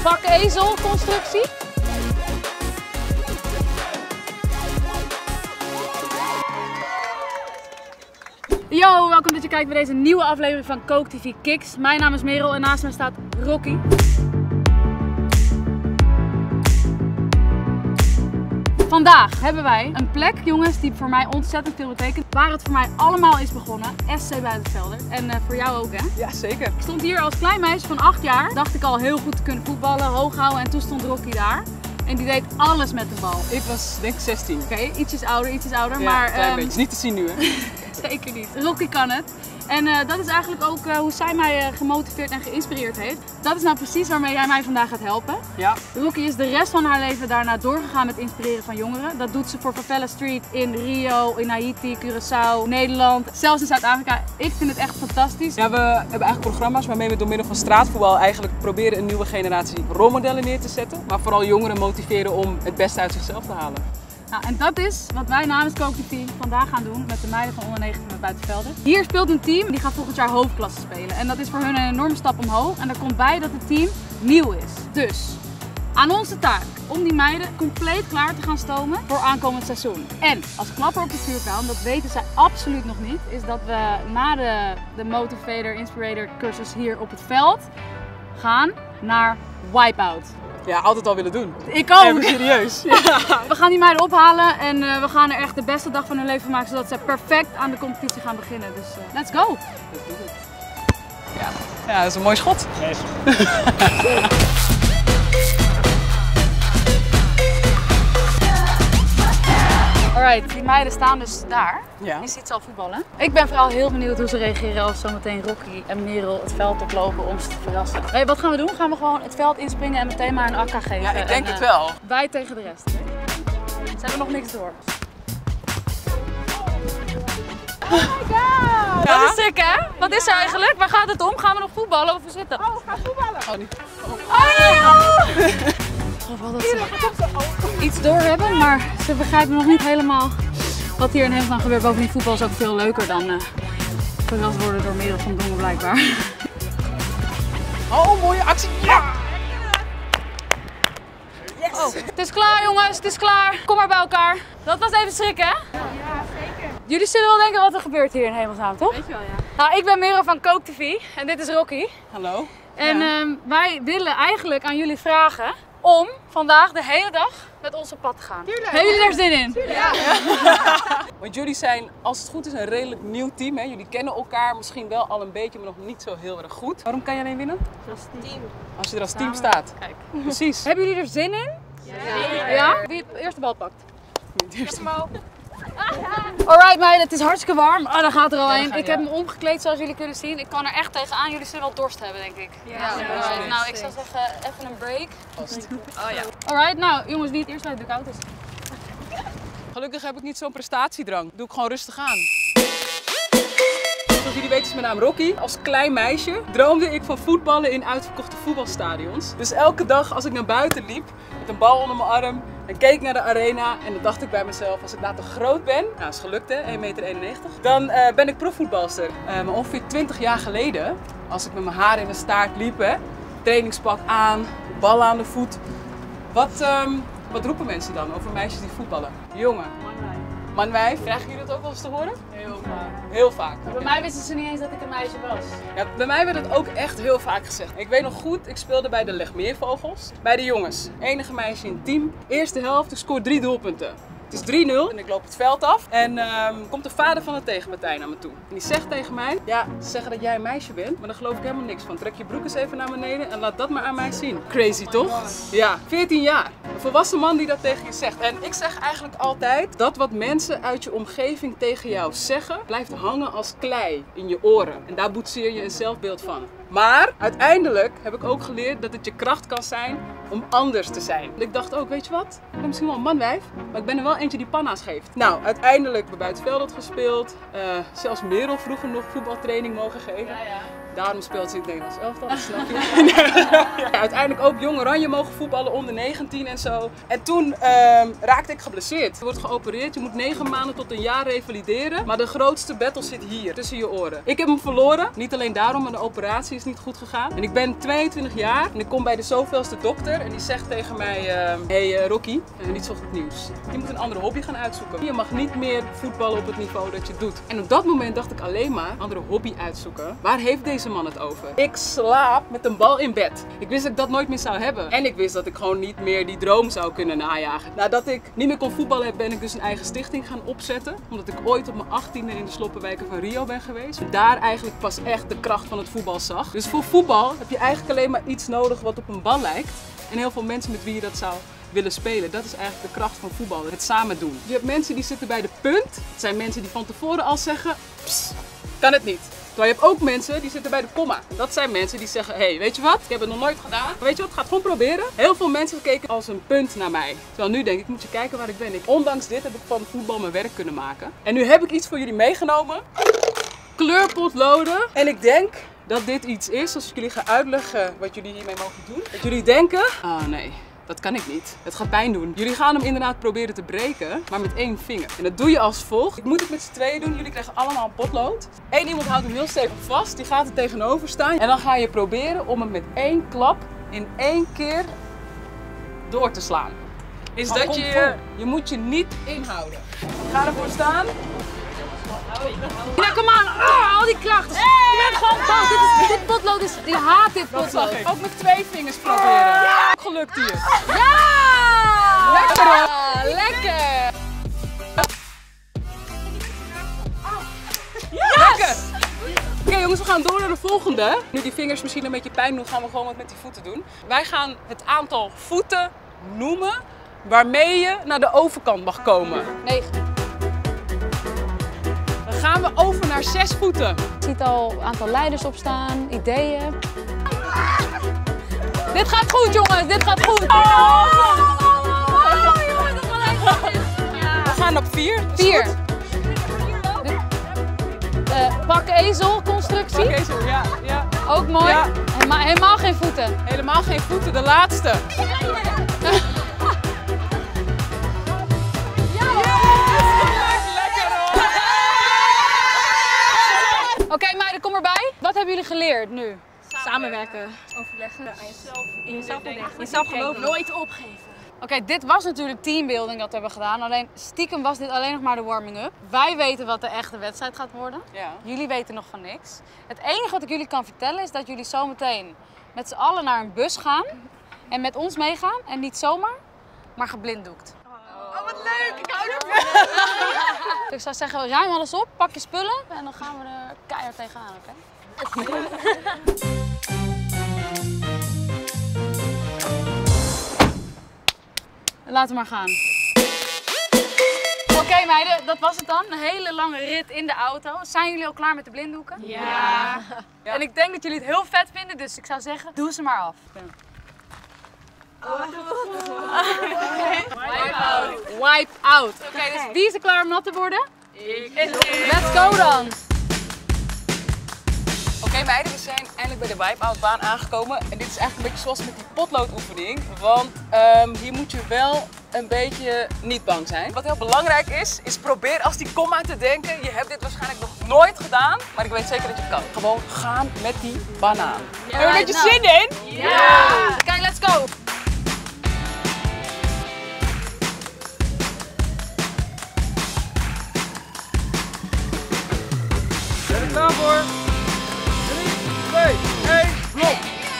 Bakezel-constructie. Yo, welkom dat je kijkt bij deze nieuwe aflevering van Kook TV Kicks. Mijn naam is Merel en naast mij staat Rocky. Vandaag hebben wij een plek, jongens, die voor mij ontzettend veel betekent. Waar het voor mij allemaal is begonnen. SC Buitenvelder. En voor jou ook, hè? Ja, zeker. Ik stond hier als klein meisje van 8 jaar. Dacht ik al heel goed te kunnen voetballen, hoog houden. En toen stond Rocky daar. En die deed alles met de bal. Ik was denk ik 16. Oké, ietsjes ouder, ja, maar... een klein beetje. Niet te zien nu, hè? Zeker niet. Rocky kan het. En dat is eigenlijk ook hoe zij mij gemotiveerd en geïnspireerd heeft. Dat is nou precies waarmee jij mij vandaag gaat helpen. Ja. Rocky is de rest van haar leven daarna doorgegaan met inspireren van jongeren. Dat doet ze voor Favela Street in Rio, in Haiti, Curaçao, Nederland, zelfs in Zuid-Afrika. Ik vind het echt fantastisch. Ja, we hebben eigenlijk programma's waarmee we door middel van straatvoetbal eigenlijk proberen een nieuwe generatie rolmodellen neer te zetten. Maar vooral jongeren motiveren om het beste uit zichzelf te halen. Nou, en dat is wat wij namens Kook TV vandaag gaan doen met de meiden van onder 19 met Buitenvelder. Hier speelt een team die gaat volgend jaar hoofdklasse spelen. En dat is voor hun een enorme stap omhoog. En daar komt bij dat het team nieuw is. Dus aan ons de taak om die meiden compleet klaar te gaan stomen voor aankomend seizoen. En als klapper op de vuurpijl, dat weten zij absoluut nog niet, is dat we na de Motivator, Inspirator cursus hier op het veld gaan naar Wipeout. Ja, altijd al willen doen. Ik ook! Even serieus. Ja. We gaan die meiden ophalen en we gaan er echt de beste dag van hun leven maken, zodat ze perfect aan de competitie gaan beginnen. Dus let's go! Ja, dat is een mooi schot. Yes. Alright, die meiden staan dus daar. Ja. Je ziet ze al voetballen. Ik ben vooral heel benieuwd hoe ze reageren als zometeen Rocky en Merel het veld oplopen om ze te verrassen. Hey, wat gaan we doen? Gaan we gewoon het veld inspringen en meteen maar een akka geven? Ja, ik denk het wel. Wij tegen de rest. Ze hebben nog niks door. Oh my god! Ja? Dat is sick, hè? Wat is er eigenlijk? Waar gaat het om? Gaan we nog voetballen of we zitten? Oh, we gaan voetballen. Oh, niet. Ik geloof wel dat ze iets door hebben, maar ze begrijpen nog niet helemaal wat hier in hemelsnaam gebeurt. Bovendien voetbal is ook veel leuker dan verrast worden door Merel van Dongen blijkbaar. Oh, mooie actie. Ja! Yes. Oh, het is klaar jongens, het is klaar. Kom maar bij elkaar. Dat was even schrikken, hè? Ja, zeker. Jullie zullen wel denken wat er gebeurt hier in hemelsnaam, toch? Weet je wel, ja. Nou, ik ben Merel van Kook TV en dit is Rocky. Hallo. En Ja. wij willen eigenlijk aan jullie vragen om vandaag de hele dag met ons op pad te gaan. Tuurlijk. Hebben jullie er zin in? Ja. Want jullie zijn, als het goed is, een redelijk nieuw team. Hè? Jullie kennen elkaar misschien wel al een beetje, maar nog niet zo heel erg goed. Waarom kan je alleen winnen? Team. Als je er als team staat. Kijk. Precies. Hebben jullie er zin in? Ja. Ja? Wie het eerste bal pakt? Eerst. Alright meiden, het is hartstikke warm. Oh, daar gaat er al een. ga Ik je. heb me omgekleed zoals jullie kunnen zien. Ik kan er echt tegenaan. Jullie zullen wel dorst hebben, denk ik. Ja. Alright, nou, ik zou zeggen even een break. Vast. Oh ja. Alright, nou jongens, wie het eerst uit de koud is. Gelukkig heb ik niet zo'n prestatiedrang. Doe ik gewoon rustig aan. Zoals jullie weten is mijn naam Rocky. Als klein meisje droomde ik van voetballen in uitverkochte voetbalstadions. Dus elke dag als ik naar buiten liep met een bal onder mijn arm en keek naar de arena en dan dacht ik bij mezelf, als ik later groot ben, nou is gelukt hè, 1,91 meter, dan ben ik profvoetbalster. Maar ongeveer 20 jaar geleden, als ik met mijn haar in de staart liep, hè, trainingspak aan, bal aan de voet. Wat roepen mensen dan over meisjes die voetballen? Jongen, manwijf, krijgen jullie dat ook wel eens te horen? Heel vaak. Heel vaak. Bij mij wisten ze niet eens dat ik een meisje was. Ja, bij mij werd het ook echt heel vaak gezegd. Ik weet nog goed, ik speelde bij de Legmeervogels. Bij de jongens. Enige meisje in het team. Eerste helft, ik scoor 3 doelpunten. Het is 3-0 en ik loop het veld af. En komt de vader van de tegenpartij naar me toe. En die zegt tegen mij, ja, ze zeggen dat jij een meisje bent, maar daar geloof ik helemaal niks van. Trek je broek eens even naar beneden en laat dat maar aan mij zien. Crazy toch? Ja, 14 jaar. Een volwassen man die dat tegen je zegt. En ik zeg eigenlijk altijd dat wat mensen uit je omgeving tegen jou zeggen, blijft hangen als klei in je oren. En daar boetseer je een zelfbeeld van. Maar uiteindelijk heb ik ook geleerd dat het je kracht kan zijn om anders te zijn. Ik dacht ook, weet je wat? Ik ben misschien wel een manwijf, maar ik ben er wel eentje die panna's geeft. Nou, uiteindelijk bij Buitenvelder gespeeld. Zelfs Merel vroeger nog voetbaltraining mogen geven. Ja. Daarom speelt ze in het Nederlands elftal, dat snap je. Ja, uiteindelijk ook Jong Oranje mogen voetballen, onder 19 en zo. En toen raakte ik geblesseerd. Je wordt geopereerd, je moet 9 maanden tot een jaar revalideren. Maar de grootste battle zit hier, tussen je oren. Ik heb hem verloren. Niet alleen daarom, maar de operatie is niet goed gegaan. En ik ben 22 jaar en ik kom bij de zoveelste dokter en die zegt tegen mij, hey Rocky, niet zo goed nieuws. Je moet een andere hobby gaan uitzoeken. Je mag niet meer voetballen op het niveau dat je doet. En op dat moment dacht ik alleen maar, andere hobby uitzoeken. Waar heeft deze man het over? Ik slaap met een bal in bed. Ik wist dat ik dat nooit meer zou hebben. En ik wist dat ik gewoon niet meer die droom zou kunnen najagen. Nadat ik niet meer kon voetballen, ben ik dus een eigen stichting gaan opzetten. Omdat ik ooit op mijn 18e in de sloppenwijken van Rio ben geweest. En daar eigenlijk pas echt de kracht van het voetbal zag. Dus voor voetbal heb je eigenlijk alleen maar iets nodig wat op een bal lijkt. En heel veel mensen met wie je dat zou willen spelen. Dat is eigenlijk de kracht van voetbal, het samen doen. Je hebt mensen die zitten bij de punt. Het zijn mensen die van tevoren al zeggen, pss, kan het niet. Terwijl je hebt ook mensen die zitten bij de komma. En dat zijn mensen die zeggen, hey, weet je wat, ik heb het nog nooit gedaan. Maar weet je wat, ga het gewoon proberen. Heel veel mensen keken als een punt naar mij. Terwijl nu denk ik, moet je kijken waar ik ben. Ondanks dit heb ik van voetbal mijn werk kunnen maken. En nu heb ik iets voor jullie meegenomen. Kleurpotloden. En ik denk dat dit iets is, als ik jullie ga uitleggen wat jullie hiermee mogen doen. Dat jullie denken, oh nee, dat kan ik niet. Het gaat pijn doen. Jullie gaan hem inderdaad proberen te breken, maar met één vinger. En dat doe je als volgt. Ik moet het met z'n tweeën doen. Jullie krijgen allemaal een potlood. Eén iemand houdt hem heel stevig vast. Die gaat er tegenover staan. En dan ga je proberen om hem met één klap in één keer door te slaan. Is dat je moet je niet inhouden. Ga ervoor staan. Ja, kom aan! Al die klachten! Je bent gewoon boos! Dit potlood is... Die haat dit potlood! Ook met twee vingers proberen. Ja! Gelukt hier! Ja! Lekker hoor! Lekker! Lekker! Oké jongens, we gaan door naar de volgende. Nu die vingers misschien een beetje pijn doen, gaan we gewoon wat met die voeten doen. Wij gaan het aantal voeten noemen waarmee je naar de overkant mag komen. 9. Dan gaan we over naar 6 voeten. Je ziet al een aantal leiders opstaan, ideeën. Dit gaat goed jongens, dit gaat goed! We gaan op 4. 4. Pak ezelconstructie. Oké, zo, ja. Ook mooi. Ja. Helemaal geen voeten. Helemaal geen voeten, de laatste. Oké meiden, kom erbij. Wat hebben jullie geleerd nu? Samenwerken. Overleggen. In jezelf denken. Jezelf geloven. Nooit opgeven. Oké, dit was natuurlijk teambuilding dat we hebben gedaan. Alleen stiekem was dit alleen nog maar de warming-up. Wij weten wat de echte wedstrijd gaat worden. Ja. Jullie weten nog van niks. Het enige wat ik jullie kan vertellen is dat jullie zometeen met z'n allen naar een bus gaan. En met ons meegaan. En niet zomaar, maar geblinddoekt. Oh, wat leuk! Ik hou ervan. Ik zou zeggen, ruim alles op, pak je spullen en dan gaan we er keihard tegenaan, oké? Laten we maar gaan. Oké meiden, dat was het dan. Een hele lange rit in de auto. Zijn jullie al klaar met de blinddoeken? Ja. En ik denk dat jullie het heel vet vinden, dus ik zou zeggen, doe ze maar af. Wipe out. Wipe out. Oké, dus wie is er klaar om nat te worden? Let's go dan! Oké meiden, we zijn eindelijk bij de wipe-out baan aangekomen. En dit is eigenlijk een beetje zoals met die potloodoefening. Want hier moet je wel een beetje niet bang zijn. Wat heel belangrijk is probeer als die komma te denken. Je hebt dit waarschijnlijk nog nooit gedaan, maar ik weet zeker dat je het kan. Gewoon gaan met die banaan. Heb je een beetje zin in? Ja! Kijk, let's go! Ben ik klaar voor? 3, 2, 1, blok!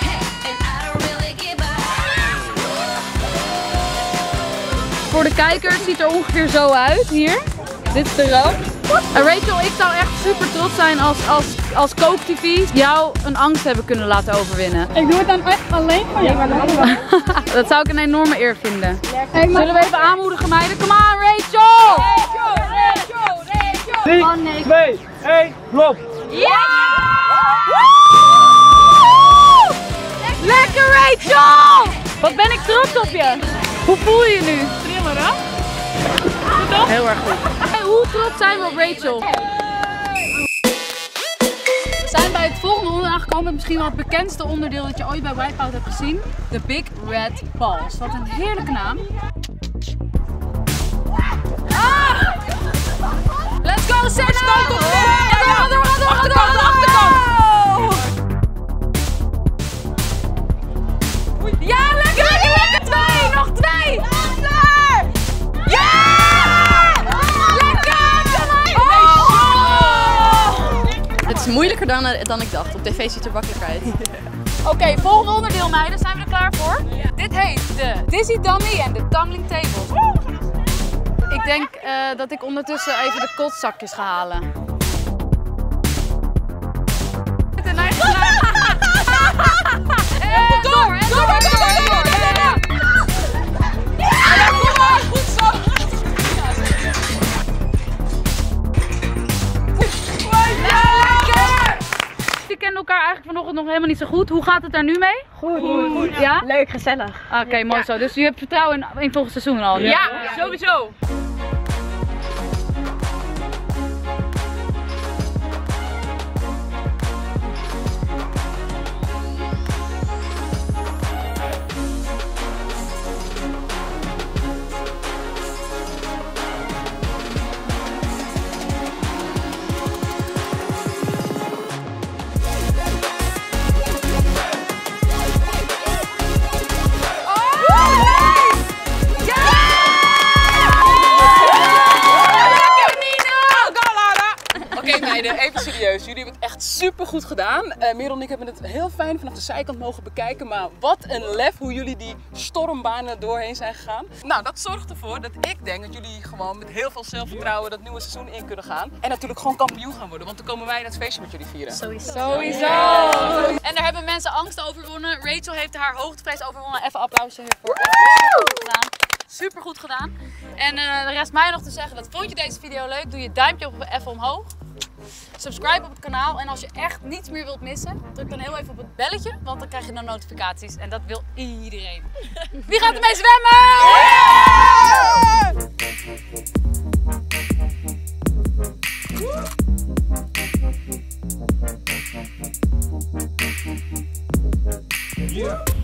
Voor de kijkers ziet er ongeveer zo uit hier. Dit is de ramp. Rachel, ik zou echt super trots zijn als Kook-TV jou een angst hebben kunnen laten overwinnen. Ik doe het dan echt alleen voor jou. Dat zou ik een enorme eer vinden. Zullen we even aanmoedigen meiden? Kom aan Rachel! 3, 2, 1, blok! Ja! Lekker Rachel! Wat ben ik trots op je! Hoe voel je je nu? Trillen, hè? Heel erg goed. Hey, hoe trots zijn we op Rachel? We zijn bij het volgende onderdeel aangekomen. Misschien wel het bekendste onderdeel dat je ooit bij Wipeout hebt gezien. De Big Red Balls. Wat een heerlijke naam. Ah! Let's go Senna! Achterkant! moeilijker dan ik dacht. Op tv ziet het er makkelijker uit. Oké, volgende onderdeel meiden. Zijn we er klaar voor? Ja. Dit heet de Dizzy Dummy en de Tumbling Tables. Ik denk dat ik ondertussen even de kotzakjes ga halen. Door! We kennen elkaar eigenlijk vanochtend nog helemaal niet zo goed. Hoe gaat het daar nu mee? Goed. Ja? Leuk, gezellig. Oké, mooi zo. Dus je hebt vertrouwen in volgend seizoen al? Ja, sowieso. Even serieus, jullie hebben het echt super goed gedaan. Merel en ik hebben het heel fijn vanaf de zijkant mogen bekijken, maar wat een lef hoe jullie die stormbanen doorheen zijn gegaan. Nou, dat zorgt ervoor dat ik denk dat jullie gewoon met heel veel zelfvertrouwen dat nieuwe seizoen in kunnen gaan. En natuurlijk gewoon kampioen gaan worden, want dan komen wij in het feestje met jullie vieren. Sowieso! En daar hebben mensen angst overwonnen. Rachel heeft haar hoogtevrees overwonnen. Even applausje hiervoor. Super goed gedaan. En de rest mij nog te zeggen, dat vond je deze video leuk? Doe je duimpje even omhoog. Subscribe op het kanaal en als je echt niets meer wilt missen, druk dan heel even op het belletje, want dan krijg je dan notificaties en dat wil iedereen. Wie gaat ermee zwemmen? Yeah.